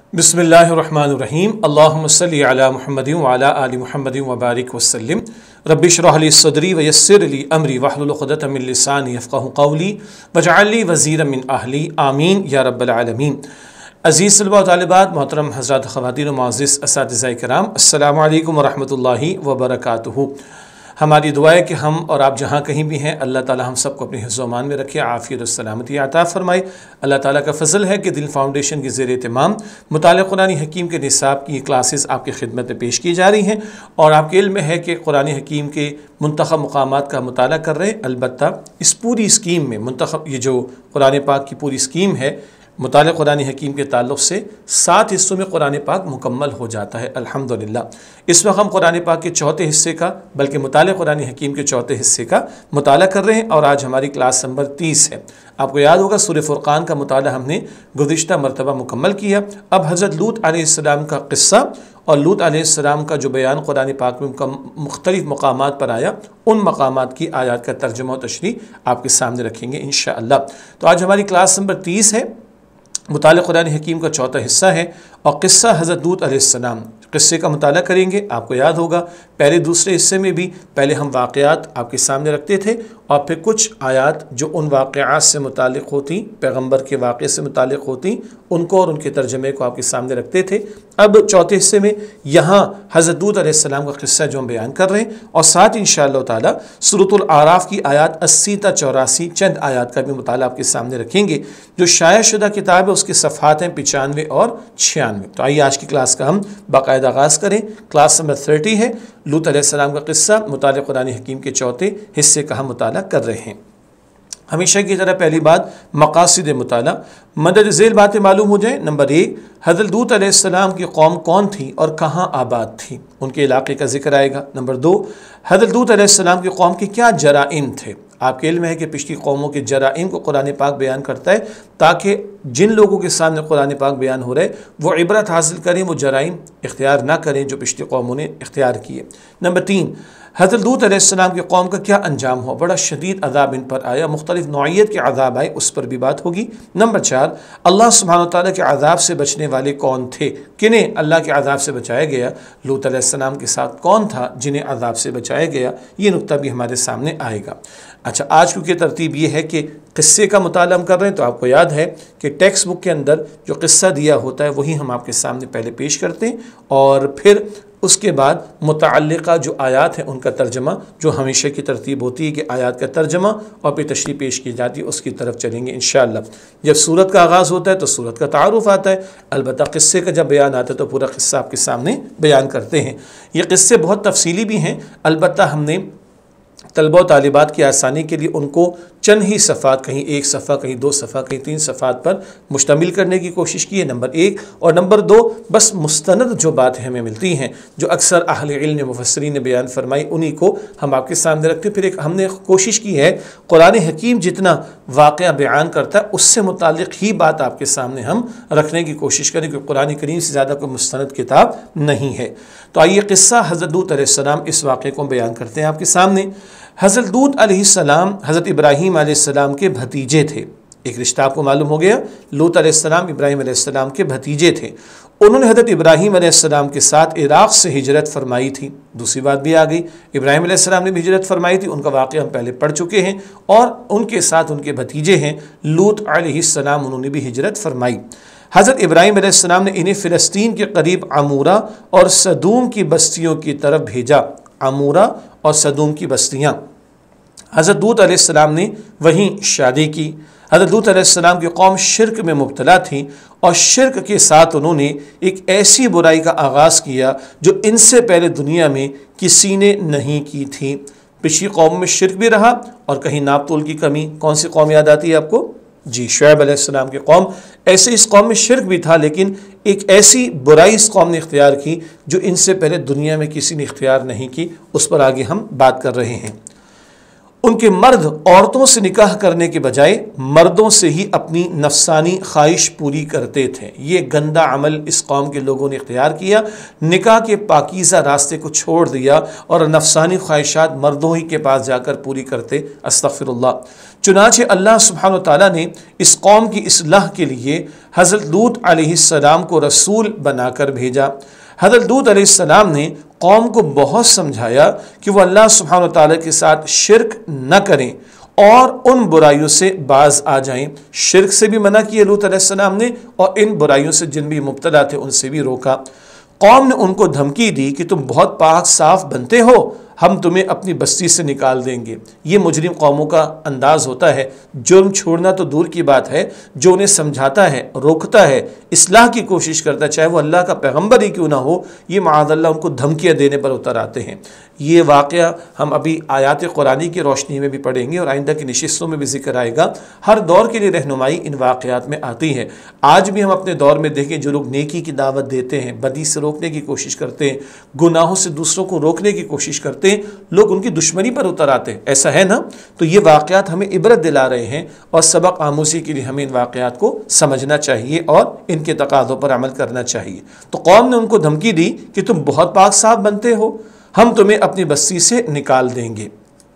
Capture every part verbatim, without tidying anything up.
بسم اللہ الرحمن الرحیم اللہم صلی علی محمد وعلی آل محمد وبارک وسلم رب اشرح لی صدری ویسر لی امری واحلل عقدۃ من لسانی یفقہوا قولی واجعل لی وزیرا من اہلی آمین یا رب العالمین۔ عزیز طلباء و طالبات، محترم حضرات، خواتین و معزز اساتذہ کرام، السلام علیکم ورحمۃ اللہ وبرکاتہ۔ ہماری دعا ہے کہ ہم اور آپ جہاں کہیں بھی ہیں، اللہ تعالی ہم سب کو اپنی حفظ و امان میں رکھے، عافیت و سلامتی عطا فرمائے۔ اللہ تعالیٰ کا فضل ہے کہ دل فاؤنڈیشن کی زیر اہتمام مطالعہ قرآن حکیم کے نصاب کی یہ کلاسز آپ کی خدمت میں پیش کی جا رہی ہیں، اور آپ کے علم میں ہے کہ قرآن حکیم کے منتخب مقامات کا مطالعہ کر رہے ہیں۔ البتہ اس پوری اسکیم میں منتخب یہ جو قرآن پاک کی پوری اسکیم ہے مطالعہ قرآن حکیم کے تعلق سے سات حصوں میں قرآن پاک مکمل ہو جاتا ہے الحمدللہ۔ اس وقت ہم قرآن پاک کے چوتھے حصے کا بلکہ مطالعہ قرآن حکیم کے چوتھے حصے کا مطالعہ کر رہے ہیں، اور آج ہماری کلاس نمبر تیس ہے۔ آپ کو یاد ہوگا سورہ فرقان کا مطالعہ ہم نے گزشتہ مرتبہ مکمل کیا۔ اب حضرت لوط علیہ السلام کا قصہ اور لوط علیہ السلام کا جو بیان قرآن پاک میں مختلف مقامات پر آیا، ان مقامات کی آیات کا ترجمہ و تشریح آپ کے سامنے رکھیں گے انشاءاللہ۔ تو آج ہماری کلاس نمبر تیس ہے، مطالعہ قرآن حکیم کا چوتھا حصہ ہے، اور قصہ حضرت لوط علیہ السلام قصے کا مطالعہ کریں گے۔ آپ کو یاد ہوگا پہلے دوسرے حصے میں بھی پہلے ہم واقعات آپ کے سامنے رکھتے تھے، اور پھر کچھ آیات جو ان واقعات سے متعلق ہوتی، پیغمبر کے واقعے سے متعلق ہوتی، ان کو اور ان کے ترجمے کو آپ کے سامنے رکھتے تھے۔ اب چوتھے حصے میں یہاں حضرت لوط علیہ السلام کا قصہ جو ہم بیان کر رہے ہیں، اور ساتھ انشاءاللہ تعالی سورۃ الاعراف کی آیات اسی تا چوراسی چند آیات کا بھی مطالعہ آپ کے سامنے رکھیں گے۔ جو شائع شدہ کتاب ہے اس کے صفحات ہیں پچانوے اور چھیانوے۔ تو آئیے آج کی کلاس کا ہم باقاعدہ آغاز کریں۔ کلاس نمبر تھرٹی ہے، لوط علیہ السلام کا قصہ مطالعہ قرآن حکیم کے چوتھے حصے کا ہم مطالعہ کر رہے ہیں۔ ہمیشہ کی طرح پہلی بات مقاصد مطالعہ مدد ذیل باتیں معلوم ہو جائیں۔ نمبر ایک، حضرت لوط علیہ السلام کی قوم کون تھی اور کہاں آباد تھی، ان کے علاقے کا ذکر آئے گا۔ نمبر دو، حضرت لوط علیہ السلام کی قوم کے کیا جرائم تھے۔ آپ کے علم ہے کہ پچھلی قوموں کے جرائم کو قرآن پاک بیان کرتا ہے، تاکہ جن لوگوں کے سامنے قرآن پاک بیان ہو رہے وہ عبرت حاصل کریں، وہ جرائم اختیار نہ کریں جو پچھلی قوموں نے اختیار کیے۔ نمبر تین، حضرت لوط علیہ السلام کی قوم کا کیا انجام ہوا، بڑا شدید عذاب ان پر آیا، مختلف نوعیت کے عذاب آئے، اس پر بھی بات ہوگی۔ نمبر چار، اللہ سبحانہ وتعالیٰ کے عذاب سے بچنے والے کون تھے، کنہیں اللہ کے عذاب سے بچایا گیا، لوط علیہ السلام کے ساتھ کون تھا جنہیں عذاب سے بچایا گیا، یہ نقطہ بھی ہمارے سامنے آئے گا۔ اچھا، آج کیونکہ ترتیب یہ ہے کہ قصے کا مطالعہ ہم کر رہے ہیں، تو آپ کو یاد ہے کہ ٹیکسٹ بک کے اندر جو قصہ دیا ہوتا ہے وہی ہم آپ کے سامنے پہلے پیش کرتے ہیں، اور پھر اس کے بعد متعلقہ جو آیات ہیں ان کا ترجمہ، جو ہمیشہ کی ترتیب ہوتی ہے کہ آیات کا ترجمہ اور پھر تشریح پیش کی جاتی ہے، اس کی طرف چلیں گے انشاءاللہ۔ جب سورت کا آغاز ہوتا ہے تو سورت کا تعارف آتا ہے، البتہ قصے کا جب بیان آتا ہے تو پورا قصہ آپ کے سامنے بیان کرتے ہیں۔ یہ قصے بہت تفصیلی بھی ہیں، البتہ ہم نے طلبہ و طالبات کی آسانی کے لیے ان کو چند ہی صفحات، کہیں ایک صفحہ، کہیں دو صفحہ، کہیں تین صفحات پر مشتمل کرنے کی کوشش کی ہے، نمبر ایک۔ اور نمبر دو، بس مستند جو باتیں ہمیں ملتی ہیں، جو اکثر اہل علم مفسرین نے بیان فرمائی، انہی کو ہم آپ کے سامنے رکھتے ہیں۔ پھر ایک ہم نے کوشش کی ہے قرآن حکیم جتنا واقعہ بیان کرتا ہے اس سے متعلق ہی بات آپ کے سامنے ہم رکھنے کی کوشش کریں، کہ قرآن کریم سے زیادہ کوئی مستند کتاب نہیں ہے۔ تو آئیے قصہ حضرت لوط علیہ السلام اس واقعے کو بیان کرتے ہیں آپ کے سامنے۔ حضرت لوط علیہ السلام حضرت ابراہیم علیہ السلام کے بھتیجے تھے۔ ایک رشتہ آپ کو معلوم ہو گیا، لوط علیہ السلام ابراہیم علیہ السلام کے بھتیجے تھے۔ انہوں نے حضرت ابراہیم علیہ السلام کے ساتھ عراق سے ہجرت فرمائی تھی۔ دوسری بات بھی آ گئی، ابراہیم علیہ السلام نے بھی ہجرت فرمائی تھی، ان کا واقعہ ہم پہلے پڑھ چکے ہیں، اور ان کے ساتھ ان کے بھتیجے ہیں لوط علیہ السلام، انہوں نے بھی ہجرت فرمائی۔ حضرت ابراہیم علیہ السلام نے انہیں فلسطین کے قریب عمورہ اور سدوم کی بستیوں کی طرف بھیجا۔ عمورہ اور سدوم کی بستیاں، حضرت لوط علیہ السلام نے وہیں شادی کی۔ حضرت لوط علیہ السلام کی قوم شرک میں مبتلا تھی، اور شرک کے ساتھ انہوں نے ایک ایسی برائی کا آغاز کیا جو ان سے پہلے دنیا میں کسی نے نہیں کی تھی۔ پچھلی قوم میں شرک بھی رہا، اور کہیں ناپ تول کی کمی۔ کون سی قوم یاد آتی ہے آپ کو؟ جی، شعیب علیہ السلام کی قوم۔ ایسے اس قوم میں شرک بھی تھا، لیکن ایک ایسی برائی اس قوم نے اختیار کی جو ان سے پہلے دنیا میں کسی نے اختیار نہیں کی، اس پر آگے ہم بات کر رہے ہیں۔ ان کے مرد عورتوں سے نکاح کرنے کے بجائے مردوں سے ہی اپنی نفسانی خواہش پوری کرتے تھے۔ یہ گندا عمل اس قوم کے لوگوں نے اختیار کیا، نکاح کے پاکیزہ راستے کو چھوڑ دیا اور نفسانی خواہشات مردوں ہی کے پاس جا کر پوری کرتے۔ استغفر اللہ۔ چنانچہ اللہ سبحانہ و تعالیٰ نے اس قوم کی اصلاح کے لیے حضرت لوط علیہ السلام کو رسول بنا کر بھیجا۔ حضرت لوط علیہ السلام نے قوم کو بہت سمجھایا کہ وہ اللہ سبحانہ و تعالیٰ کے ساتھ شرک نہ کریں اور ان برائیوں سے باز آ جائیں۔ شرک سے بھی منع کیا لوط علیہ السلام نے، اور ان برائیوں سے جن بھی مبتلا تھے ان سے بھی روکا۔ قوم نے ان کو دھمکی دی کہ تم بہت پاک صاف بنتے ہو، ہم تمہیں اپنی بستی سے نکال دیں گے۔ یہ مجرم قوموں کا انداز ہوتا ہے، جرم چھوڑنا تو دور کی بات ہے، جو انہیں سمجھاتا ہے، روکتا ہے، اصلاح کی کوشش کرتا ہے، چاہے وہ اللہ کا پیغمبر ہی کیوں نہ ہو، یہ معاذ اللہ ان کو دھمکیاں دینے پر اتر آتے ہیں۔ یہ واقعہ ہم ابھی آیات قرآنی کی روشنی میں بھی پڑھیں گے اور آئندہ کی نشستوں میں بھی ذکر آئے گا۔ ہر دور کے لیے رہنمائی ان واقعات میں آتی ہے۔ آج بھی ہم اپنے دور میں دیکھیں جو لوگ نیکی کی دعوت دیتے ہیں، بدی سے روکنے کی کوشش کرتے ہیں، گناہوں سے دوسروں کو روکنے کی کوشش کرتے ہیں، لوگ ان کی دشمنی پر اتر آتے ہیں، ایسا ہے نا؟ تو یہ واقعات ہمیں عبرت دلا رہے ہیں اور سبق آموزی کے لیے ہمیں ان واقعات کو سمجھنا چاہیے اور ان کے تقاضوں پر عمل کرنا چاہیے۔ تو قوم نے ان کو دھمکی دی کہ تم بہت پاک صاف بنتے ہو، ہم تمہیں اپنی بستی سے نکال دیں گے۔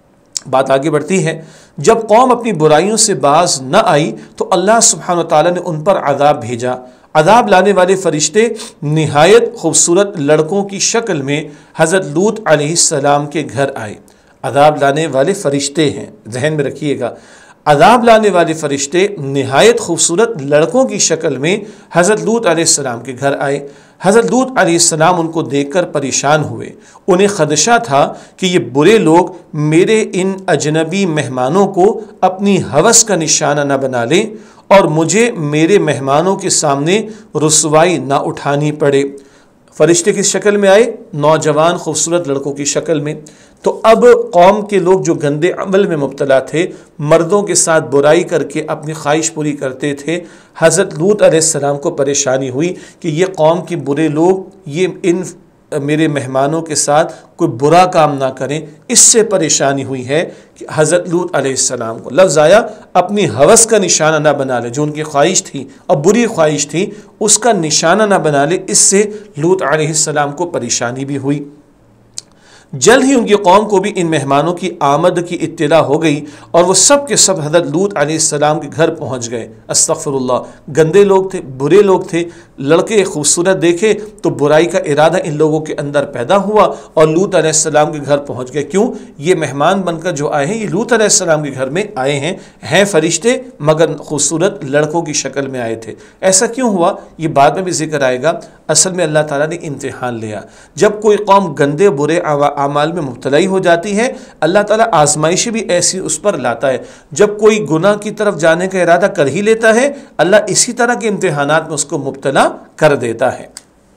بات آگے بڑھتی ہے، جب قوم اپنی برائیوں سے باز نہ آئی تو اللہ سبحانہ و تعالیٰ نے ان پر عذاب بھیجا۔ عذاب لانے والے فرشتے نہایت خوبصورت لڑکوں کی شکل میں حضرت لوط علیہ السلام کے گھر آئے۔ عذاب لانے والے فرشتے ہیں، ذہن میں رکھیے گا، عذاب لانے والے فرشتے نہایت خوبصورت لڑکوں کی شکل میں حضرت لوط علیہ السلام کے گھر آئے۔ حضرت لوط علیہ السلام ان کو دیکھ کر پریشان ہوئے۔ انہیں خدشہ تھا کہ یہ برے لوگ میرے ان اجنبی مہمانوں کو اپنی ہوس کا نشانہ نہ بنا لیں اور مجھے میرے مہمانوں کے سامنے رسوائی نہ اٹھانی پڑے۔ فرشتے کی شکل میں آئے، نوجوان خوبصورت لڑکوں کی شکل میں۔ تو اب قوم کے لوگ جو گندے عمل میں مبتلا تھے، مردوں کے ساتھ برائی کر کے اپنی خواہش پوری کرتے تھے، حضرت لوط علیہ السلام کو پریشانی ہوئی کہ یہ قوم کے برے لوگ یہ ان میرے مہمانوں کے ساتھ کوئی برا کام نہ کریں، اس سے پریشانی ہوئی ہے کہ حضرت لوط علیہ السلام کو لفظ آیا اپنی ہوس کا نشانہ نہ بنا لے، جو ان کی خواہش تھی اور بری خواہش تھی اس کا نشانہ نہ بنا لے، اس سے لوط علیہ السلام کو پریشانی بھی ہوئی۔ جلد ہی ان کی قوم کو بھی ان مہمانوں کی آمد کی اطلاع ہو گئی اور وہ سب کے سب حضرت لوط علیہ السلام کے گھر پہنچ گئے۔ استغفر اللہ، گندے لوگ تھے، برے لوگ تھے، لڑکے خوبصورت دیکھے تو برائی کا ارادہ ان لوگوں کے اندر پیدا ہوا اور لوط علیہ السلام کے گھر پہنچ گئے۔ کیوں؟ یہ مہمان بن کر جو آئے ہیں یہ لوط علیہ السلام کے گھر میں آئے ہیں، ہیں فرشتے مگر خوبصورت لڑکوں کی شکل میں آئے تھے۔ ایسا کیوں ہوا یہ بعد میں بھی ذکر آئے گا۔ اصل میں اللہ تعالیٰ نے امتحان لیا۔ جب کوئی قوم گندے برے اعمال میں مبتلا ہو جاتی ہے، اللہ تعالیٰ آزمائشیں بھی ایسی اس پر لاتا ہے۔ جب کوئی گناہ کی طرف جانے کا ارادہ کر ہی لیتا ہے، اللہ اسی طرح کے امتحانات میں اس کو مبتلا کر دیتا ہے۔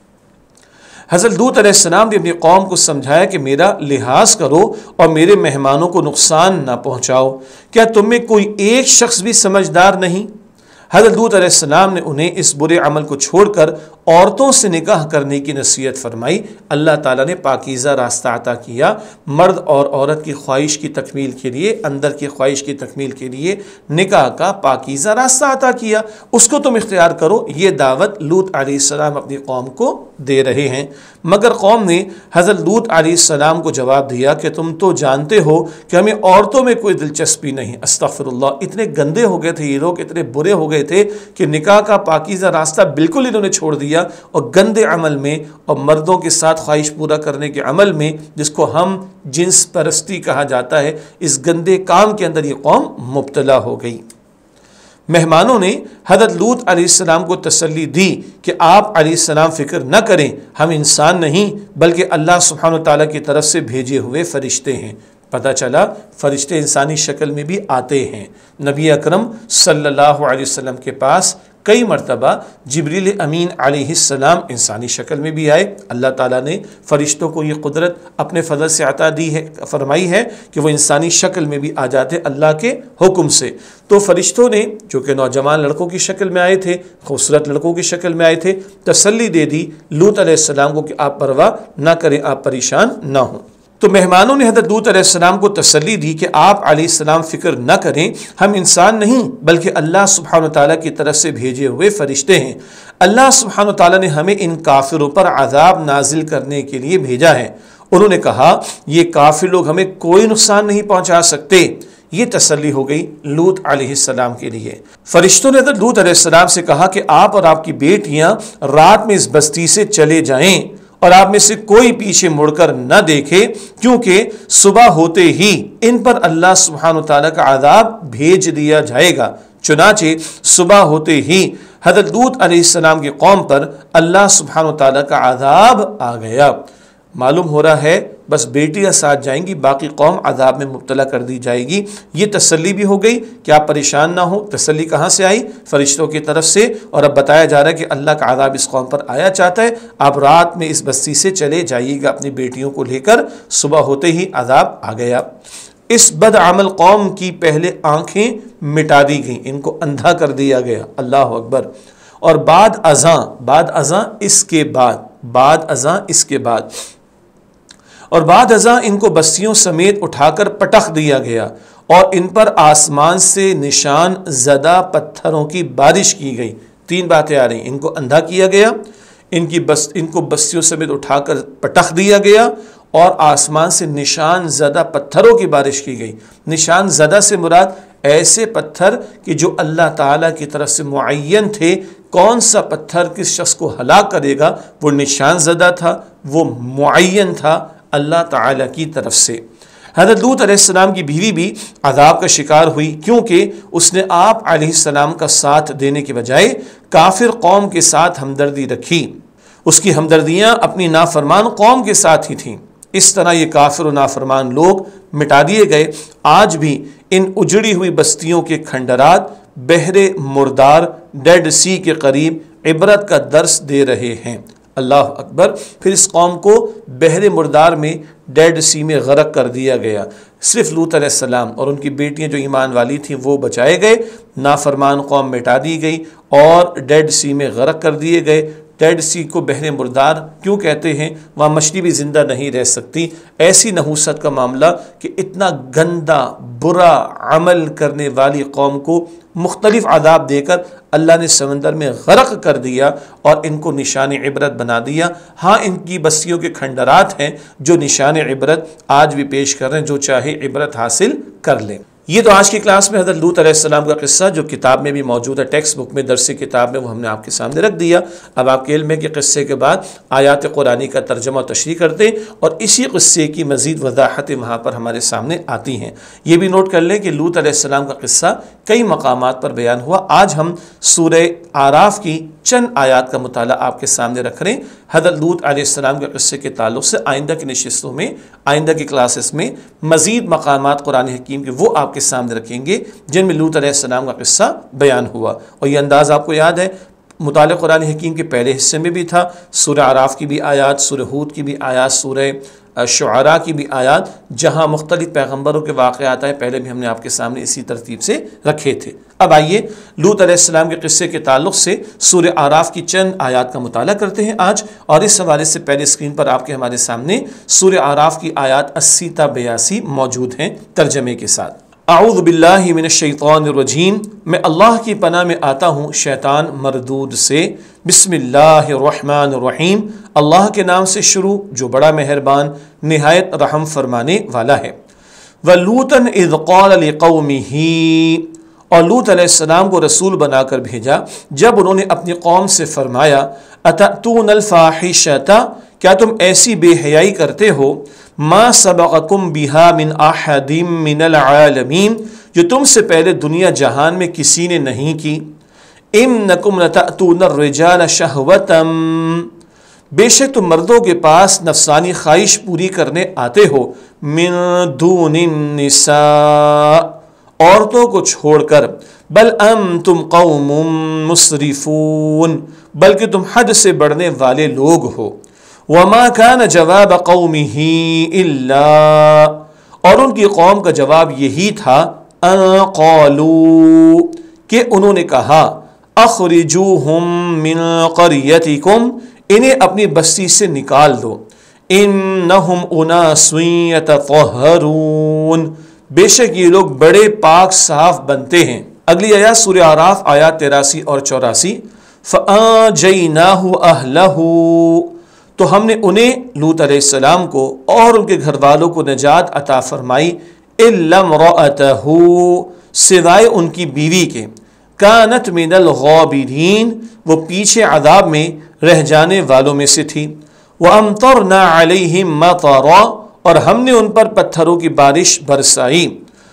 حضرت لوط علیہ السلام نے اپنی قوم کو سمجھایا کہ میرا لحاظ کرو اور میرے مہمانوں کو نقصان نہ پہنچاؤ۔ کیا تم میں کوئی ایک شخص بھی سمجھدار نہیں؟ حضرت لوط علیہ السلام نے انہیں اس برے عمل کو چھوڑ کر عورتوں سے نکاح کرنے کی نصیحت فرمائی۔ اللہ تعالیٰ نے پاکیزہ راستہ عطا کیا، مرد اور عورت کی خواہش کی تکمیل کے لیے، اندر کی خواہش کی تکمیل کے لیے نکاح کا پاکیزہ راستہ عطا کیا، اس کو تم اختیار کرو۔ یہ دعوت لوط علیہ السلام اپنی قوم کو دے رہے ہیں، مگر قوم نے حضرت لوط علیہ السلام کو جواب دیا کہ تم تو جانتے ہو کہ ہمیں عورتوں میں کوئی دلچسپی نہیں۔ استغفر اللہ، اتنے گندے ہو گئے تھے یہ لوگ، اتنے برے ہو گئے تھے کہ نکاح کا پاکیزہ راستہ بالکل انہوں نے چھوڑ دیا اور گندے عمل میں اور مردوں کے ساتھ خواہش پورا کرنے کے عمل میں، جس کو ہم جنس پرستی کہا جاتا ہے، اس گندے کام کے اندر یہ قوم مبتلا ہو گئی۔ مہمانوں نے حضرت لوط علیہ السلام کو تسلی دی کہ آپ علیہ السلام فکر نہ کریں، ہم انسان نہیں بلکہ اللہ سبحانہ وتعالیٰ کی طرف سے بھیجے ہوئے فرشتے ہیں۔ پتہ چلا فرشتے انسانی شکل میں بھی آتے ہیں۔ نبی اکرم صلی اللہ علیہ وسلم کے پاس کئی مرتبہ جبریل امین علیہ السلام انسانی شکل میں بھی آئے۔ اللہ تعالیٰ نے فرشتوں کو یہ قدرت اپنے فضل سے عطا دی ہے، فرمائی ہے کہ وہ انسانی شکل میں بھی آ جاتے اللہ کے حکم سے۔ تو فرشتوں نے جو کہ نوجوان لڑکوں کی شکل میں آئے تھے، خوبصورت لڑکوں کی شکل میں آئے تھے، تسلی دے دی لوط علیہ السلام کو کہ آپ پرواہ نہ کریں، آپ پریشان نہ ہوں۔ تو مہمانوں نے حضرت لوط علیہ السلام کو تسلی دی کہ آپ علیہ السلام فکر نہ کریں، ہم انسان نہیں بلکہ اللہ سبحانہ وتعالیٰ کی طرف سے بھیجے ہوئے فرشتے ہیں۔ اللہ سبحانہ وتعالیٰ نے ہمیں ان کافروں پر عذاب نازل کرنے کے لیے بھیجا ہے۔ انہوں نے کہا یہ کافر لوگ ہمیں کوئی نقصان نہیں پہنچا سکتے، یہ تسلی ہو گئی لوط علیہ السلام کے لیے۔ فرشتوں نے حضرت لوط علیہ السلام سے کہا کہ آپ اور آپ کی بیٹیاں رات میں اس بستی سے چلے جائیں اور آپ میں سے کوئی پیچھے مڑ کر نہ دیکھے، کیونکہ صبح ہوتے ہی ان پر اللہ سبحانہ وتعالیٰ کا عذاب بھیج دیا جائے گا۔ چنانچہ صبح ہوتے ہی حضرت لوط علیہ السلام کی قوم پر اللہ سبحانہ وتعالیٰ کا عذاب آ گیا۔ معلوم ہو رہا ہے بس بیٹیاں ساتھ جائیں گی، باقی قوم عذاب میں مبتلا کر دی جائے گی۔ یہ تسلی بھی ہو گئی کہ آپ پریشان نہ ہو۔ تسلی کہاں سے آئی؟ فرشتوں کی طرف سے، اور اب بتایا جا رہا ہے کہ اللہ کا عذاب اس قوم پر آیا چاہتا ہے، آپ رات میں اس بستی سے چلے جائیے گا اپنی بیٹیوں کو لے کر۔ صبح ہوتے ہی عذاب آ گیا۔ اس بد عمل قوم کی پہلے آنکھیں مٹا دی گئیں، ان کو اندھا کر دیا گیا۔ اللہ اکبر۔ اور بعد ازاں، بعد ازاں اس کے بعد، بعد ازاں اس کے بعد اور بعد ازاں ان کو بستیوں سمیت اٹھا کر پٹخ دیا گیا، اور ان پر آسمان سے نشان زدہ پتھروں کی بارش کی گئی۔ تین باتیں آ رہی ہیں، ان کو اندھا کیا گیا، ان کی بس ان کو بستیوں سمیت اٹھا کر پٹخ دیا گیا، اور آسمان سے نشان زدہ پتھروں کی بارش کی گئی۔ نشان زدہ سے مراد ایسے پتھر کہ جو اللہ تعالیٰ کی طرف سے معین تھے، کون سا پتھر کس شخص کو ہلاک کرے گا، وہ نشان زدہ تھا، وہ معین تھا اللہ تعالیٰ کی طرف سے۔ حضرت لوط علیہ السلام کی بیوی بھی عذاب کا شکار ہوئی، کیونکہ اس نے آپ علیہ السلام کا ساتھ دینے کے بجائے کافر قوم کے ساتھ ہمدردی رکھی۔ اس کی ہمدردیاں اپنی نافرمان قوم کے ساتھ ہی تھیں۔ اس طرح یہ کافر و نافرمان لوگ مٹا دیے گئے۔ آج بھی ان اجڑی ہوئی بستیوں کے کھنڈرات بحر مردار ڈیڈ سی کے قریب عبرت کا درس دے رہے ہیں۔ اللہ اکبر۔ پھر اس قوم کو بحر مردار میں ڈیڈ سی میں غرق کر دیا گیا۔ صرف لوط علیہ السلام اور ان کی بیٹیاں جو ایمان والی تھیں وہ بچائے گئے، نافرمان قوم مٹا دی گئی اور ڈیڈ سی میں غرق کر دیے گئے۔ ڈیڈ سی کو بحر مردار کیوں کہتے ہیں؟ وہاں مچھلی بھی زندہ نہیں رہ سکتی۔ ایسی نحوست کا معاملہ کہ اتنا گندا برا عمل کرنے والی قوم کو مختلف عذاب دے کر اللہ نے سمندر میں غرق کر دیا اور ان کو نشان عبرت بنا دیا۔ ہاں ان کی بستیوں کے کھنڈرات ہیں جو نشان عبرت آج بھی پیش کر رہے ہیں، جو چاہے عبرت حاصل کر لیں۔ یہ تو آج کی کلاس میں حضرت لوط علیہ السلام کا قصہ جو کتاب میں بھی موجود ہے، ٹیکسٹ بک میں، درسی کتاب میں، وہ ہم نے آپ کے سامنے رکھ دیا۔ اب آپ کے علم ہے کہ قصے کے بعد آیات قرآنی کا ترجمہ و تشریح کرتے اور اسی قصے کی مزید وضاحتیں وہاں پر ہمارے سامنے آتی ہیں۔ یہ بھی نوٹ کر لیں کہ لوط علیہ السلام کا قصہ کئی مقامات پر بیان ہوا۔ آج ہم سورہ اعراف کی چند آیات کا مطالعہ آپ کے سامنے رکھ رہے ہیں حضرت لوط علیہ السلام کے قصے کے تعلق سے۔ آئندہ کی نشستوں میں، آئندہ کی کلاسز میں مزید مقامات قرآن حکیم کے وہ آپ کے سامنے رکھیں گے جن میں لوط علیہ السلام کا قصہ بیان ہوا۔ اور یہ انداز آپ کو یاد ہے، مطالعہ قرآن حکیم کے پہلے حصے میں بھی تھا، سورہ اعراف کی بھی آیات، سورہ ہود کی بھی آیات، سورہ شعراء کی بھی آیات، جہاں مختلف پیغمبروں کے واقعات آئے، پہلے بھی ہم نے آپ کے سامنے اسی ترتیب سے رکھے تھے۔ اب آئیے لوط علیہ السلام کے قصے کے تعلق سے سورہ اعراف کی چند آیات کا مطالعہ کرتے ہیں آج، اور اس حوالے سے پہلے اسکرین پر آپ کے ہمارے سامنے سورہ اعراف کی آیات اسی تا بیاسی موجود ہیں ترجمے کے ساتھ۔ اعوذ باللہ من الشیطان الرجیم، میں اللہ کی پناہ میں آتا ہوں شیطان مردود سے۔ بسم اللہ الرحمن الرحیم، اللہ کے نام سے شروع جو بڑا مہربان نہایت رحم فرمانے والا ہے۔ وَلُوطًا اِذْ قَالَ لِقَوْمِهِ، اور لوط علیہ السلام کو رسول بنا کر بھیجا جب انہوں نے اپنی قوم سے فرمایا، اَتَأْتُونَ الْفَاحِشَةَ، کیا تم ایسی بے حیائی کرتے ہو، ما سبقکم بہا من احد من العالمین، جو تم سے پہلے دنیا جہان میں کسی نے نہیں کی۔ انکم لتأتون الرجال شہوتا، بے شک تم مردوں کے پاس نفسانی خواہش پوری کرنے آتے ہو، من دون النساء، عورتوں کو چھوڑ کر، بل انتم قوم مسرفون، بلکہ تم حد سے بڑھنے والے لوگ ہو۔ وما كان جواب قومه الا، اور ان کی قوم کا جواب یہی تھا، ان قالوا، کہ انہوں نے کہا، اخرجوہم من قریتکم، انہیں اپنی بستی سے نکال دو، انہم اناس یتطہرون، بے شک یہ لوگ بڑے پاک صاف بنتے ہیں۔ اگلی آیات سورہ اعراف آیات تراسی اور چوراسی، فآجیناہ اہلہ، تو ہم نے انہیں لوط علیہ السلام کو اور ان کے گھر والوں کو نجات عطا فرمائی، الا امرأتہ سوائے ان کی بیوی کے، کانت من الغابرین وہ پیچھے عذاب میں رہ جانے والوں میں سے تھی، وامطرنا علیہم مطرا اور ہم نے ان پر پتھروں کی بارش برسائی،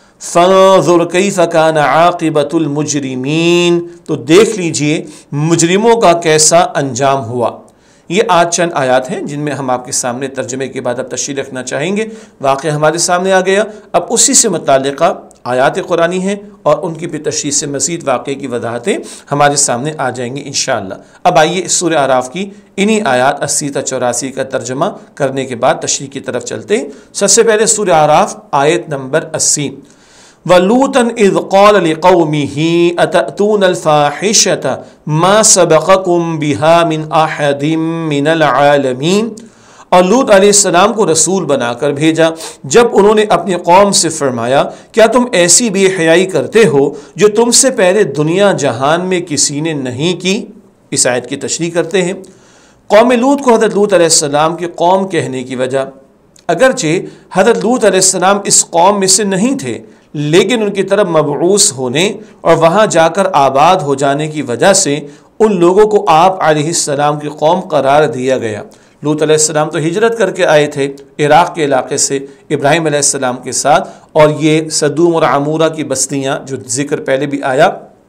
فانظر کیف کان عاقبۃ المجرمین تو دیکھ لیجئے مجرموں کا کیسا انجام ہوا۔ یہ آج چند آیات ہیں جن میں ہم آپ کے سامنے ترجمے کے بعد اب تشریح رکھنا چاہیں گے۔ واقعہ ہمارے سامنے آ گیا، اب اسی سے متعلقہ آیات قرآنی ہیں اور ان کی بھی تشریح سے مزید واقعے کی وضاحتیں ہمارے سامنے آ جائیں گی انشاءاللہ۔ اب آئیے اس سورہ اعراف کی انہی آیات اسی تا چوراسی کا ترجمہ کرنے کے بعد تشریح کی طرف چلتے ہیں۔ سب سے پہلے سورہ اعراف آیت نمبر اسی، وَلُوطًا اِذْ قَالَ لِقَوْمِهِ أَتَأْتُونَ الْفَاحِشَةَ مَا سَبَقَكُمْ بِهَا مِنْ أَحَدٍ مِنَ الْعَالَمِينَ، اور لوط علیہ السلام کو رسول بنا کر بھیجا جب انہوں نے اپنی قوم سے فرمایا کیا تم ایسی بے حیائی کرتے ہو جو تم سے پہلے دنیا جہان میں کسی نے نہیں کی۔ اس آیت کی تشریح کرتے ہیں۔ قوم لوط کو حضرت لوط علیہ السلام کی قوم کہنے کی وجہ، اگرچہ حضرت لوط علیہ السلام اس قوم میں سے نہیں تھے، لیکن ان کی طرف مبعوث ہونے اور وہاں جا کر آباد ہو جانے کی وجہ سے ان لوگوں کو آپ علیہ السلام کی قوم قرار دیا گیا۔ لوط علیہ السلام تو ہجرت کر کے آئے تھے عراق کے علاقے سے ابراہیم علیہ السلام کے ساتھ، اور یہ صدوم اور عمورہ کی بستیاں جو ذکر پہلے بھی آیا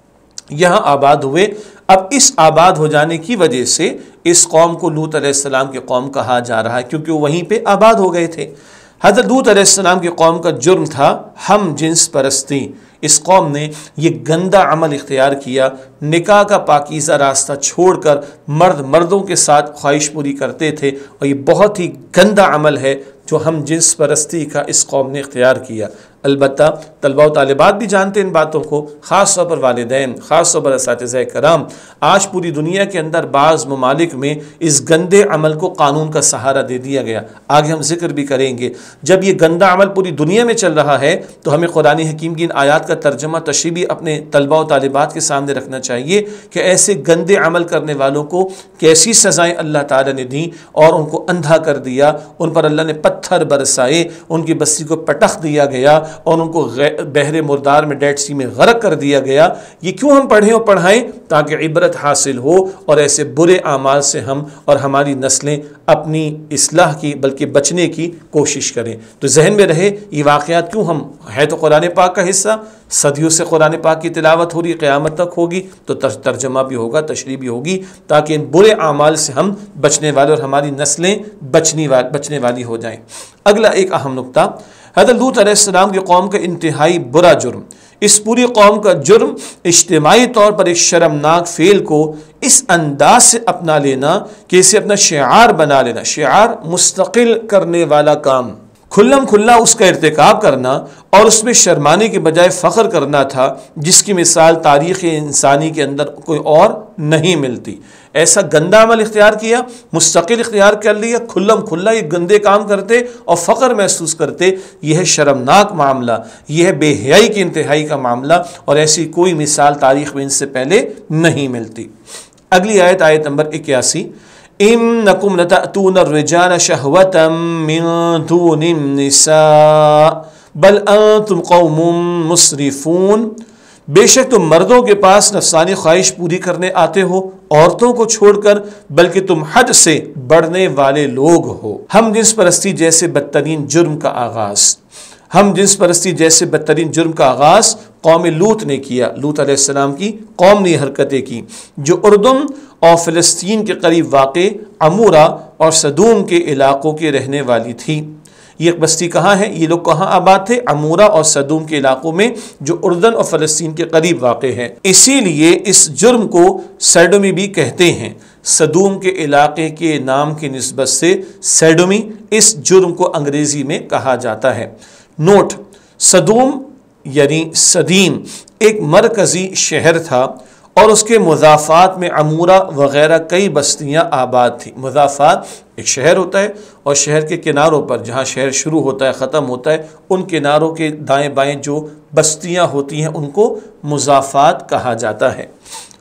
یہاں آباد ہوئے۔ اب اس آباد ہو جانے کی وجہ سے اس قوم کو لوط علیہ السلام کی قوم کہا جا رہا ہے، کیونکہ وہ وہیں پہ آباد ہو گئے تھے۔ حضرت لوط علیہ السلام کی قوم کا جرم تھا ہم جنس پرستی۔ اس قوم نے یہ گندہ عمل اختیار کیا، نکاح کا پاکیزہ راستہ چھوڑ کر مرد مردوں کے ساتھ خواہش پوری کرتے تھے، اور یہ بہت ہی گندہ عمل ہے جو ہم جنس پرستی کا اس قوم نے اختیار کیا۔ البتہ طلبہ و طالبات بھی جانتے ان باتوں کو، خاص طور پر والدین، خاص طور پر اساتذہ کرام۔ آج پوری دنیا کے اندر بعض ممالک میں اس گندے عمل کو قانون کا سہارا دے دیا گیا، آگے ہم ذکر بھی کریں گے۔ جب یہ گندہ عمل پوری دنیا میں چل رہا ہے تو ہمیں قرآن حکیم کی ان آیات کا ترجمہ تشریح بھی اپنے طلبہ و طالبات کے سامنے رکھنا چاہیے کہ ایسے گندے عمل کرنے والوں کو کیسی سزائیں اللہ تعالیٰ نے دیں، اور ان کو اندھا کر دیا، ان پر اللہ نے پتھر برسائے، ان کی بستی کو پٹخ دیا گیا اور ان کو بحر مردار میں ڈیڈ سی میں غرق کر دیا گیا۔ یہ کیوں ہم پڑھیں اور پڑھائیں؟ تاکہ عبرت حاصل ہو اور ایسے برے اعمال سے ہم اور ہماری نسلیں اپنی اصلاح کی بلکہ بچنے کی کوشش کریں۔ تو ذہن میں رہے یہ واقعات کیوں ہم ہے تو قرآن پاک کا حصہ، صدیوں سے قرآن پاک کی تلاوت ہو رہی، قیامت تک ہوگی، تو ترجمہ بھی ہوگا، تشریح بھی ہوگی، تاکہ ان برے اعمال سے ہم بچنے والے اور ہماری نسلیں بچنے بچنے والی ہو جائیں۔ اگلا ایک اہم نقطہ، حضرت لوط علیہ السلام کی قوم کا انتہائی برا جرم، اس پوری قوم کا جرم اجتماعی طور پر ایک شرمناک فعل کو اس انداز سے اپنا لینا کہ اسے اپنا شعار بنا لینا، شعار مستقل کرنے والا کام، کھلم کھلا اس کا ارتکاب کرنا اور اس میں شرمانے کے بجائے فخر کرنا تھا، جس کی مثال تاریخ انسانی کے اندر کوئی اور نہیں ملتی۔ ایسا گندا عمل اختیار کیا، مستقل اختیار کر لیا، کھلم کھلا یہ گندے کام کرتے اور فخر محسوس کرتے۔ یہ ہے شرمناک معاملہ، یہ ہے بے حیائی کی انتہائی کا معاملہ، اور ایسی کوئی مثال تاریخ میں ان سے پہلے نہیں ملتی۔ اگلی آیت آیت نمبر اکیاسی، اِنَّكُمْ لَتَأْتُونَ الرِّجَالَ شَهْوَةً مِّن دُونِ النِّسَاءِ بَلْ أَنْتُمْ قَوْمٌ مُسْرِفُونَ، بے شک تم مردوں کے پاس نفسانی خواہش پوری کرنے آتے ہو عورتوں کو چھوڑ کر، بلکہ تم حد سے بڑھنے والے لوگ ہو۔ ہم جنس پرستی جیسے بدترین جرم کا آغاز ہم جنس پرستی جیسے بدترین جرم کا آغاز قوم لوط نے کیا۔ لوط علیہ السلام کی قوم نے حرکتیں کی جو اردن اور فلسطین کے قریب واقع عمورہ اور صدوم کے علاقوں کے رہنے والی تھی۔ یہ بستی کہاں ہے؟ یہ لوگ کہاں آباد تھے؟ عمورہ اور صدوم کے علاقوں میں جو اردن اور فلسطین کے قریب واقع ہے۔ اسی لیے اس جرم کو سیڈومی بھی کہتے ہیں۔ صدوم کے علاقے کے نام کی نسبت سے سیڈومی اس جرم کو انگریزی میں کہا جاتا ہے۔ نوٹ: صدوم یعنی صدیم ایک مرکزی شہر تھا اور اس کے مضافات میں عمورہ وغیرہ کئی بستیاں آباد تھیں۔ مضافات ایک شہر ہوتا ہے اور شہر کے کناروں پر جہاں شہر شروع ہوتا ہے ختم ہوتا ہے ان کناروں کے دائیں بائیں جو بستیاں ہوتی ہیں ان کو مضافات کہا جاتا ہے۔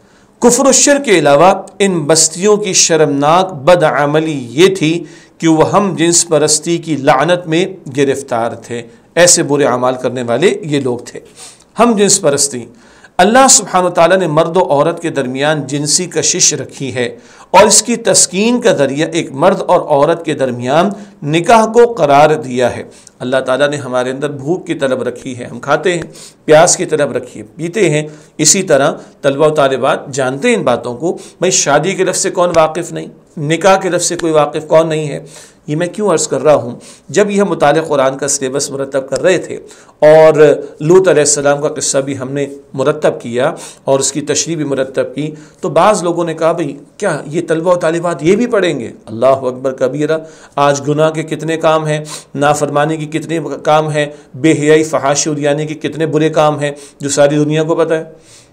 کفر و شرک کے علاوہ ان بستیوں کی شرمناک بدعملی یہ تھی کہ وہ ہم جنس پرستی کی لعنت میں گرفتار تھے۔ ایسے برے اعمال کرنے والے یہ لوگ تھے۔ ہم جنس پرستی، اللہ سبحانہ وتعالیٰ نے مرد و عورت کے درمیان جنسی کشش رکھی ہے، اور اس کی تسکین کا ذریعہ ایک مرد اور عورت کے درمیان نکاح کو قرار دیا ہے۔ اللہ تعالیٰ نے ہمارے اندر بھوک کی طلب رکھی ہے، ہم کھاتے ہیں، پیاس کی طلب رکھی ہے، پیتے ہیں۔ اسی طرح طلبہ و طالبات جانتے ہیں ان باتوں کو۔ بھائی شادی کے لفظ سے کون واقف نہیں، نکاح کے لفظ سے کوئی واقف کون نہیں ہے؟ یہ میں کیوں عرض کر رہا ہوں؟ جب یہ مطالعہ قرآن کا سلیبس مرتب کر رہے تھے اور لوط علیہ السلام کا قصہ بھی ہم نے مرتب کیا اور اس کی تشریح بھی مرتب کی، تو بعض لوگوں نے کہا بھئی کیا یہ طلبہ و طالبات یہ بھی پڑھیں گے؟ اللہ اکبر کبیرہ! آج گناہ کے کتنے کام ہیں، نافرمانی کی کتنے کام ہیں، بے حیائی فحاشی اریانی کے کتنے برے کام ہیں جو ساری دنیا کو پتہ ہے۔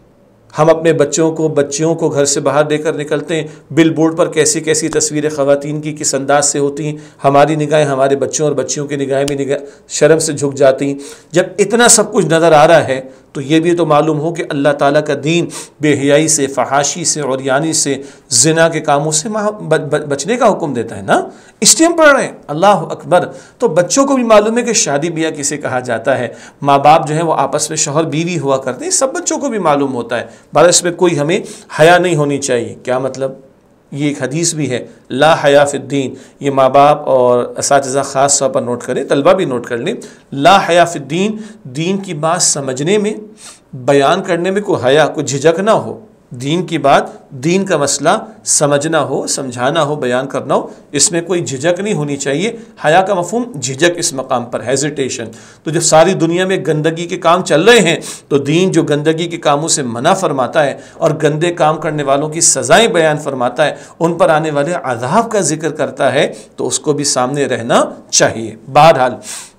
ہم اپنے بچوں کو بچیوں کو گھر سے باہر لے کر نکلتے ہیں، بل بورڈ پر کیسی کیسی تصویریں خواتین کی کس انداز سے ہوتی ہیں، ہماری نگاہیں ہمارے بچوں اور بچیوں کی نگاہیں بھی نگاہ شرم سے جھک جاتی ہیں۔ جب اتنا سب کچھ نظر آ رہا ہے تو یہ بھی تو معلوم ہو کہ اللہ تعالیٰ کا دین بے حیائی سے، فحاشی سے، عریانی سے، زنا کے کاموں سے بچنے کا حکم دیتا ہے نا، اس لیے ہم پڑھ رہے ہیں۔ اللہ اکبر! تو بچوں کو بھی معلوم ہے کہ شادی بیاہ کسے کہا جاتا ہے، ماں باپ جو ہیں وہ آپس میں شوہر بیوی ہوا کرتے ہیں، سب بچوں کو بھی معلوم ہوتا ہے۔ بس اس میں کوئی ہمیں حیا نہیں ہونی چاہیے۔ کیا مطلب؟ یہ ایک حدیث بھی ہے، لا حیا فی الدین۔ یہ ماں باپ اور اساتذہ خاص طور پر نوٹ کریں، طلبہ بھی نوٹ کر لیں۔ لا حیا فی الدین، دین کی بات سمجھنے میں، بیان کرنے میں کوئی حیا، کوئی جھجک نہ ہو۔ دین کی بات، دین کا مسئلہ سمجھنا ہو، سمجھانا ہو، بیان کرنا ہو، اس میں کوئی جھجک نہیں ہونی چاہیے۔ حیا کا مفہوم جھجک اس مقام پر، ہیزیٹیشن۔ تو جب ساری دنیا میں گندگی کے کام چل رہے ہیں تو دین جو گندگی کے کاموں سے منع فرماتا ہے اور گندے کام کرنے والوں کی سزائیں بیان فرماتا ہے، ان پر آنے والے عذاب کا ذکر کرتا ہے، تو اس کو بھی سامنے رہنا چاہیے۔ بہرحال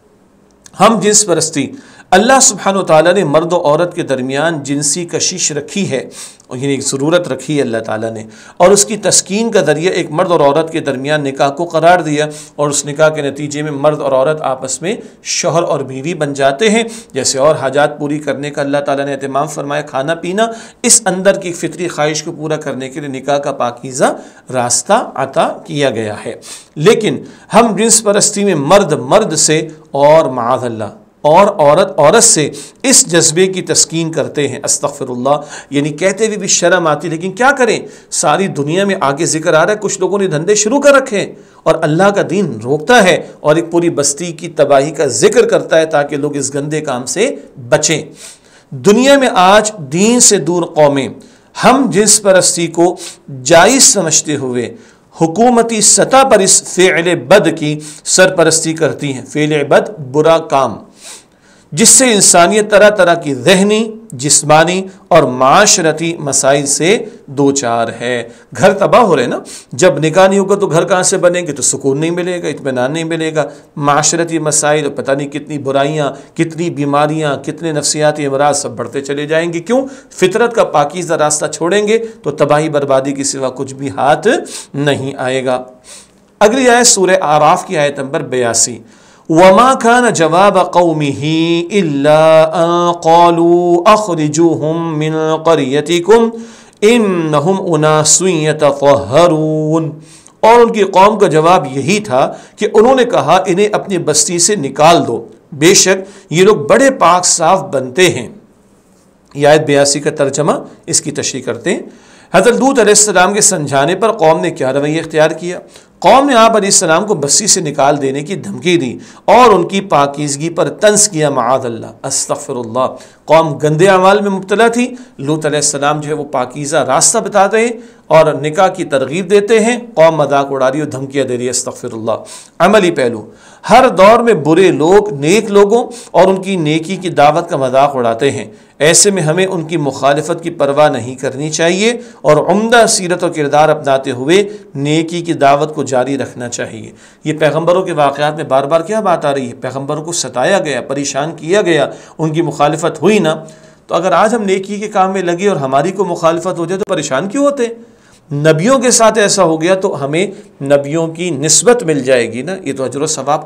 ہم جنس پرستی، اللہ سبحانہ وتعالیٰ نے مرد و عورت کے درمیان جنسی کشش رکھی ہے، اور یعنی ایک ضرورت رکھی ہے اللہ تعالیٰ نے، اور اس کی تسکین کا ذریعہ ایک مرد اور عورت کے درمیان نکاح کو قرار دیا، اور اس نکاح کے نتیجے میں مرد اور عورت آپس میں شوہر اور بیوی بن جاتے ہیں۔ جیسے اور حاجات پوری کرنے کا اللہ تعالیٰ نے اہتمام فرمایا، کھانا پینا، اس اندر کی فطری خواہش کو پورا کرنے کے لیے نکاح کا پاکیزہ راستہ عطا کیا گیا ہے۔ لیکن ہم جنس پرستی میں مرد مرد سے اور معاذ اللہ اور عورت عورت سے اس جذبے کی تسکین کرتے ہیں، استغفر اللہ، یعنی کہتے ہوئے بھی شرم آتی، لیکن کیا کریں، ساری دنیا میں آگے ذکر آ رہا ہے، کچھ لوگوں نے دھندے شروع کر رکھے اور اللہ کا دین روکتا ہے اور ایک پوری بستی کی تباہی کا ذکر کرتا ہے تاکہ لوگ اس گندے کام سے بچیں۔ دنیا میں آج دین سے دور قومیں ہم جنس پرستی کو جائز سمجھتے ہوئے حکومتی سطح پر اس فعل بد کی سرپرستی کرتی ہیں۔ فعل بد، برا کام، جس سے انسانیت طرح طرح کی ذہنی، جسمانی اور معاشرتی مسائل سے دوچار ہے۔ گھر تباہ ہو رہے نا، جب نکاح نہیں ہوگا تو گھر کہاں سے بنیں گے، تو سکون نہیں ملے گا، اطمینان نہیں ملے گا، معاشرتی مسائل، پتہ نہیں کتنی برائیاں، کتنی بیماریاں، کتنے نفسیاتی امراض سب بڑھتے چلے جائیں گے۔ کیوں؟ فطرت کا پاکیزہ راستہ چھوڑیں گے تو تباہی بربادی کے سوا کچھ بھی ہاتھ نہیں آئے گا۔ اگلی آیت سورہ اعراف کی آیت نمبر بیاسی، وَمَا كَانَ جَوَابَ قَوْمِهِ إِلَّا أَن قَالُوا أَخْرِجُوهُم مِّن قَرْيَتِكُمْ إِنَّهُمْ أُنَاسٌ يَتَطَهَّرُونَ، اور ان کی قوم کا جواب یہی تھا کہ انہوں نے کہا انہیں اپنی بستی سے نکال دو، بے شک یہ لوگ بڑے پاک صاف بنتے ہیں۔ یہ آیت بیاسی کا ترجمہ، اس کی تشریح کرتے ہیں۔ حضرت لوط علیہ السلام کے سمجھانے پر قوم نے کیا رویہ اختیار کیا؟ قوم نے آپ علیہ السلام کو بستی سے نکال دینے کی دھمکی دی اور ان کی پاکیزگی پر طنز کیا، معاذ اللہ، استغفر اللہ۔ قوم گندے اعمال میں مبتلا تھی، لوط علیہ السلام جو ہے وہ پاکیزہ راستہ بتاتے ہیں اور نکاح کی ترغیب دیتے ہیں، قوم مذاق اڑا رہی اور دھمکیاں دے رہی ہے، استغفر اللہ۔ عملی پہلو، ہر دور میں برے لوگ نیک لوگوں اور ان کی نیکی کی دعوت کا مذاق اڑاتے ہیں، ایسے میں ہمیں ان کی مخالفت کی پرواہ نہیں کرنی چاہیے اور عمدہ سیرت و کردار اپناتے ہوئے نیکی کی دعوت کو جاری رکھنا چاہیے۔ یہ پیغمبروں کے واقعات میں بار بار کیا بات آ رہی ہے؟ پیغمبروں کو ستایا گیا، پریشان کیا گیا، ان کی مخالفت ہوئی نا۔ تو اگر آج ہم نیکی کے کام میں لگے اور ہماری کو مخالفت ہو جائے تو پریشان کیوں ہوتے؟ نبیوں کے ساتھ ایسا ہو گیا تو ہمیں نبیوں کی نسبت مل جائے گی نا، یہ تو اجر و ثواب کا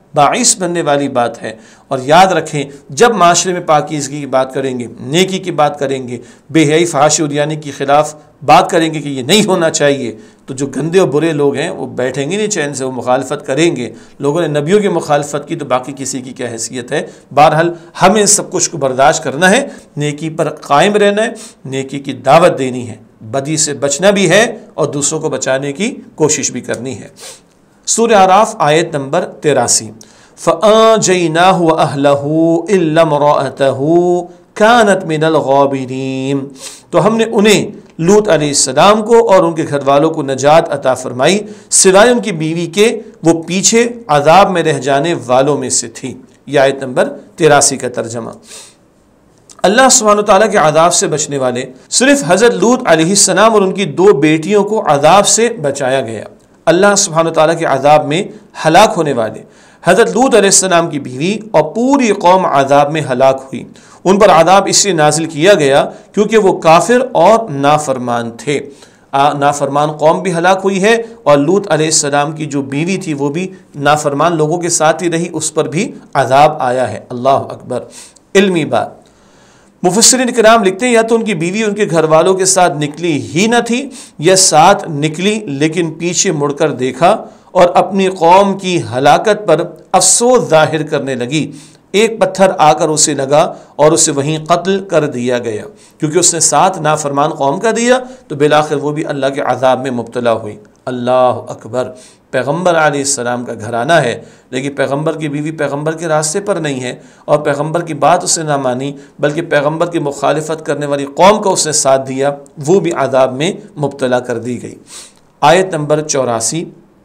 باعث بننے والی بات ہے۔ اور یاد رکھیں جب معاشرے میں پاکیزگی کی بات کریں گے، نیکی کی بات کریں گے، بے حیائی فحاشی عریانی کے خلاف بات کریں گے کہ یہ نہیں ہونا چاہیے، تو جو گندے اور برے لوگ ہیں وہ بیٹھیں گے نہیں چین سے، وہ مخالفت کریں گے۔ لوگوں نے نبیوں کی مخالفت کی تو باقی کسی کی کیا حیثیت ہے؟ بہرحال ہمیں سب کچھ کو برداشت کرنا ہے، نیکی پر قائم رہنا ہے، نیکی کی دعوت دینی ہے، بدی سے بچنا بھی ہے اور دوسروں کو بچانے کی کوشش بھی کرنی ہے۔ سورہ اعراف آیت نمبر تراسی، فَأَنْجَيْنَاهُ وَأَهْلَهُ إِلَّا امْرَأَتَهُ كَانَتْ مِنَ الْغَابِرِينَ، تو ہم نے انہیں لوط علیہ السلام کو اور ان کے گھر والوں کو نجات عطا فرمائی سوائے ان کی بیوی کے، وہ پیچھے عذاب میں رہ جانے والوں میں سے تھی۔ یہ آیت نمبر تراسی کا ترجمہ۔ اللہ سبحانہ وتعالیٰ کے عذاب سے بچنے والے صرف حضرت لوط علیہ السلام اور ان کی دو بیٹیوں کو عذاب سے بچایا گیا۔ اللہ سبحانہ وتعالیٰ کے عذاب میں ہلاک ہونے والے حضرت لوط علیہ السلام کی بیوی اور پوری قوم عذاب میں ہلاک ہوئی۔ ان پر عذاب اس لیے نازل کیا گیا کیونکہ وہ کافر اور نافرمان تھے۔ نافرمان قوم بھی ہلاک ہوئی ہے اور لوط علیہ السلام کی جو بیوی تھی وہ بھی نافرمان لوگوں کے ساتھ ہی رہی، اس پر بھی عذاب آیا ہے۔ اللہ اکبر۔ علمی بات، مفسرین کرام لکھتے ہیں یا تو ان کی بیوی ان کے گھر والوں کے ساتھ نکلی ہی نہ تھی، یا ساتھ نکلی لیکن پیچھے مڑ کر دیکھا اور اپنی قوم کی ہلاکت پر افسوس ظاہر کرنے لگی۔ ایک پتھر آ کر اسے لگا اور اسے وہیں قتل کر دیا گیا، کیونکہ اس نے ساتھ نافرمان قوم کا دیا تو بالآخر وہ بھی اللہ کے عذاب میں مبتلا ہوئی۔ اللہ اکبر۔ پیغمبر علیہ السلام کا گھرانہ ہے لیکن پیغمبر کی بیوی پیغمبر کے راستے پر نہیں ہے اور پیغمبر کی بات اس نے نہ مانی، بلکہ پیغمبر کی مخالفت کرنے والی قوم کا اس نے ساتھ دیا، وہ بھی عذاب میں مبتلا کر دی گئی۔ آیت نمبر چوراسی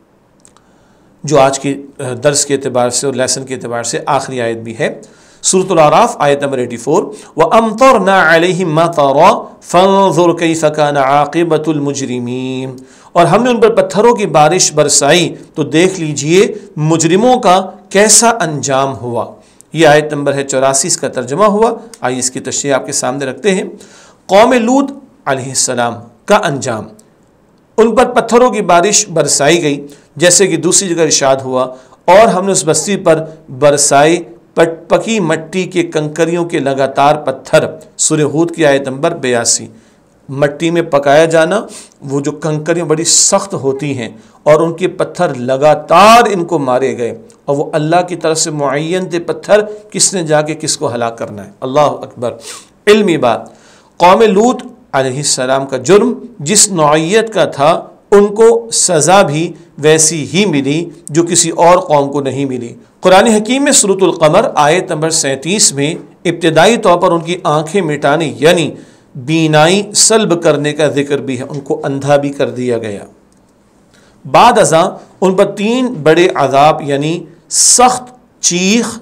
جو آج کے درس کے اعتبار سے اور لیسن کے اعتبار سے آخری آیت بھی ہے، سورۃ الاعراف آیت نمبر چوراسی، وَأَمْطَرْنَا عَلَيْهِمْ مَطَرًا فَانظُرْ كَيْفَ كَانَ عَاقِبَةُ الْمُجْرِمِينَ، اور ہم نے ان پر پتھروں کی بارش برسائی تو دیکھ لیجئے مجرموں کا کیسا انجام ہوا۔ یہ آیت نمبر ہے چوراسی، اس کا ترجمہ ہوا۔ آئیے اس کی تشریح آپ کے سامنے رکھتے ہیں۔ قوم لوط علیہ السلام کا انجام، ان پر پتھروں کی بارش برسائی گئی جیسے کہ دوسری جگہ ارشاد ہوا، اور ہم نے اس بستی پر برسائے پکی مٹی کے کنکریوں کے لگاتار پتھر۔ سورہ ہود کی آیت نمبر بیاسی۔ مٹی میں پکایا جانا، وہ جو کنکریاں بڑی سخت ہوتی ہیں اور ان کے پتھر لگاتار ان کو مارے گئے، اور وہ اللہ کی طرف سے معین تھے پتھر، کس نے جا کے کس کو ہلاک کرنا ہے۔ اللہ اکبر۔ علمی بات، قوم لوط علیہ السلام کا جرم جس نوعیت کا تھا ان کو سزا بھی ویسی ہی ملی جو کسی اور قوم کو نہیں ملی۔ قرآن حکیم میں سورۃ القمر آیت نمبر سینتیس میں ابتدائی طور پر ان کی آنکھیں مٹانے یعنی بینائی سلب کرنے کا ذکر بھی ہے، ان کو اندھا بھی کر دیا گیا۔ بعد ازاں ان پر تین بڑے عذاب یعنی سخت چیخ،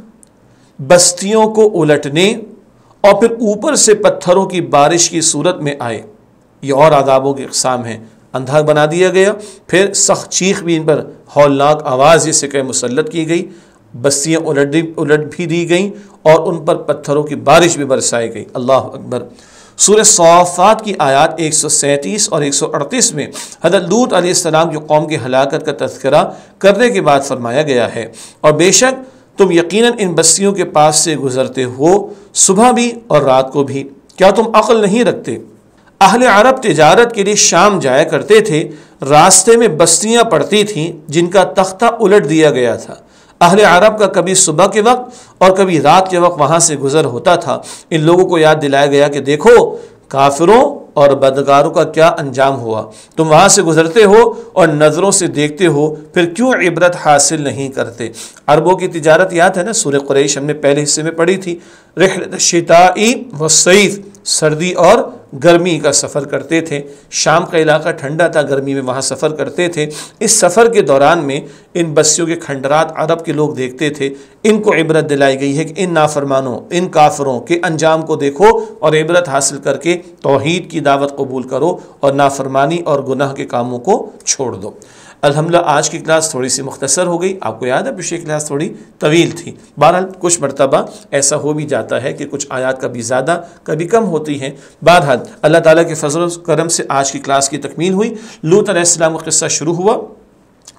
بستیوں کو الٹنے اور پھر اوپر سے پتھروں کی بارش کی صورت میں آئے۔ یہ اور عذابوں کی اقسام ہیں۔ اندھا بنا دیا گیا، پھر سخت چیخ بھی ان پر ہولناک آواز جسے کہ مسلط کی گئی، بستیاں الٹ الٹ بھی دی گئیں اور ان پر پتھروں کی بارش بھی برسائی گئی۔ اللہ اکبر۔ سورہ صافات کی آیات ایک سو سینتیس اور ایک سو اڑتیس میں حضرت لوط علیہ السلام کی قوم کی ہلاکت کا تذکرہ کرنے کے بعد فرمایا گیا ہے، اور بے شک تم یقیناً ان بستیوں کے پاس سے گزرتے ہو صبح بھی اور رات کو بھی، کیا تم عقل نہیں رکھتے؟ اہل عرب تجارت کے لیے شام جایا کرتے تھے، راستے میں بستیاں پڑتی تھیں جن کا تختہ الٹ دیا گیا تھا۔ اہل عرب کا کبھی صبح کے وقت اور کبھی رات کے وقت وہاں سے گزر ہوتا تھا۔ ان لوگوں کو یاد دلایا گیا کہ دیکھو کافروں اور بدکاروں کا کیا انجام ہوا، تم وہاں سے گزرتے ہو اور نظروں سے دیکھتے ہو، پھر کیوں عبرت حاصل نہیں کرتے؟ عربوں کی تجارت یاد ہے نا، سورہ قریش ہم نے پہلے حصے میں پڑھی تھی، رحلۃ الشتاء والصیف، سردی اور گرمی کا سفر کرتے تھے۔ شام کا علاقہ ٹھنڈا تھا، گرمی میں وہاں سفر کرتے تھے۔ اس سفر کے دوران میں ان بستیوں کے کھنڈرات عرب کے لوگ دیکھتے تھے۔ ان کو عبرت دلائی گئی ہے کہ ان نافرمانوں، ان کافروں کے انجام کو دیکھو اور عبرت حاصل کر کے توحید کی دعوت قبول کرو اور نافرمانی اور گناہ کے کاموں کو چھوڑ دو۔ الحمدللہ آج کی کلاس تھوڑی سی مختصر ہو گئی، آپ کو یاد ہے پچھلی کلاس تھوڑی طویل تھی۔ بہرحال کچھ مرتبہ ایسا ہو بھی جاتا ہے کہ کچھ آیات کبھی زیادہ کبھی کم ہوتی ہیں۔ بہرحال اللہ تعالیٰ کے فضل و کرم سے آج کی کلاس کی تکمیل ہوئی۔ لوط علیہ السلام کا قصہ شروع ہوا،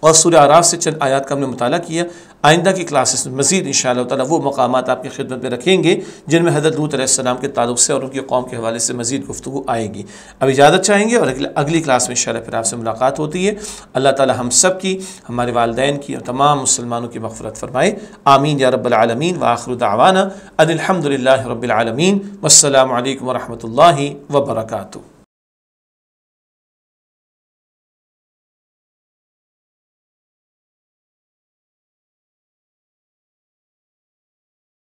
اور سورہ اعراف سے چند آیات کا ہم نے مطالعہ کیا۔ آئندہ کی کلاسز میں مزید انشاءاللہ تعالیٰ وہ مقامات آپ کی خدمت میں رکھیں گے جن میں حضرت لوط علیہ السلام کے تعلق سے اور ان کی قوم کے حوالے سے مزید گفتگو آئے گی۔ اب اجازت چاہیں گے اور اگلی کلاس میں انشاءاللہ پھر آپ سے ملاقات ہوتی ہے۔ اللہ تعالیٰ ہم سب کی، ہمارے والدین کی اور تمام مسلمانوں کی مغفرت فرمائے، آمین یا رب العالمین۔ وآخر دعوانا ان الحمد للہ رب العالمین، والسلام علیکم ورحمۃ اللہ وبرکاتہ۔